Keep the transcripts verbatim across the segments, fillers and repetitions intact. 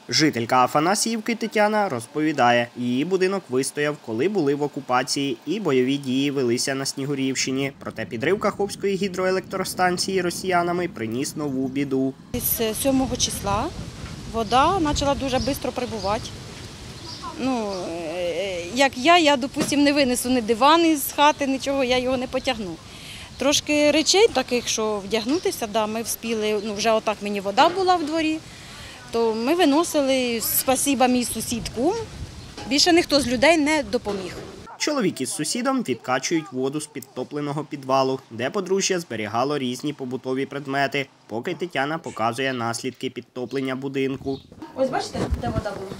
Жителька Афанасіївки Тетяна розповідає, її будинок вистояв, коли були в окупації і бойові дії велися на Снігурівщині. Проте підрив Каховської гідроелектростанції росіянами приніс нову біду. З сьомого числа вода почала дуже швидко прибувати. Ну, як я, я, допустим, не винесу ні диван із хати, нічого, я його не потягну. Трошки речей таких, що вдягнутися, да, ми вспіли, ну, вже отак мені вода була в дворі, то ми виносили, спасіба мій сусід кум, більше ніхто з людей не допоміг. Чоловік із сусідом відкачують воду з підтопленого підвалу, де подружжя зберігало різні побутові предмети, поки Тетяна показує наслідки підтоплення будинку. Ось бачите, де вода була?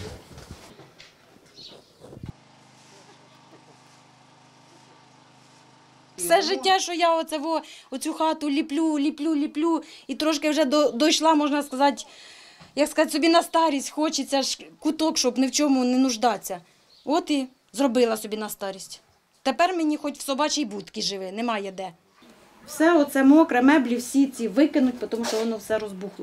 Все життя, що я оце, оцю хату ліплю, ліплю, ліплю, і трошки вже до, дійшла, можна сказати, як сказати, собі на старість, хочеться ж куток, щоб ні в чому не нуждатися. От і зробила собі на старість. Тепер мені хоч в собачій будці живе, немає де. Все оце мокре, меблі всі ці викинуть, тому що воно все розбухло.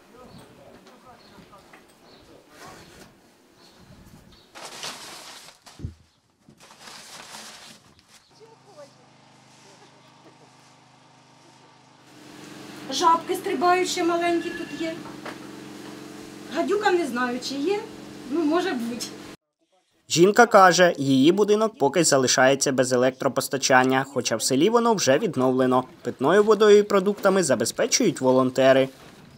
Жабки стрибаючі маленькі тут є. Гадюка не знаю, чи є, ну може бути. Жінка каже, її будинок поки залишається без електропостачання, хоча в селі воно вже відновлено. Питною водою і продуктами забезпечують волонтери.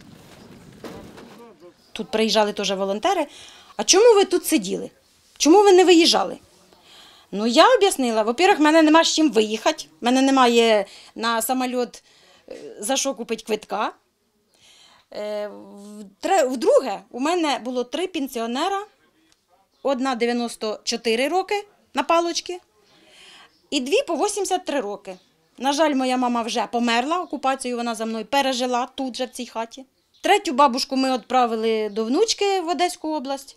Тут приїжджали теж волонтери. А чому ви тут сиділи? Чому ви не виїжджали? Ну я об'яснила, во-первых, в мене нема з чим виїхати, в мене немає на самоліт за що купити квитка. Вдруге, у мене було три пенсіонера, одна дев'яносто чотири роки на палочці і дві по вісімдесят три роки. На жаль, моя мама вже померла, окупацію вона за мною пережила тут же в цій хаті. Третю бабушку ми відправили до внучки в Одеську область.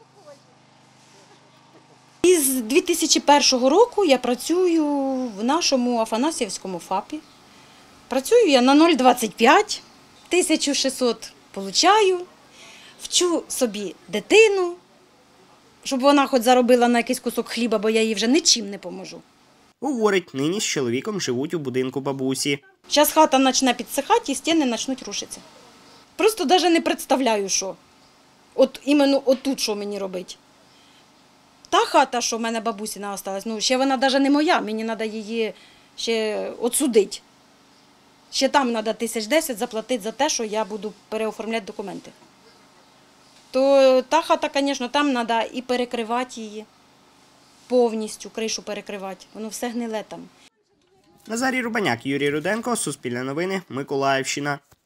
Із дві тисячі першого року я працюю в нашому Афанасіївському ФАПі. Працюю я на нуль двадцять п'ять, тисячу шістсот получаю, вчу собі дитину, щоб вона хоч заробила на якийсь кусок хліба, бо я їй вже нічим не поможу. Говорить, нині з чоловіком живуть у будинку бабусі. Зараз хата почне підсихати і стіни почнуть рушитися. Просто навіть не представляю, що. От іменно отут, що мені робити. Та хата, що в мене бабусі не залишилась, ну ще вона навіть не моя, мені треба її ще відсудити. Ще там треба тисяч десять заплатити за те, що я буду переоформляти документи. То та хата, звісно, там треба і перекривати її, повністю кришу перекривати, воно все гниле там. Назарій Рубаняк, Юрій Руденко, Суспільне новини, Миколаївщина.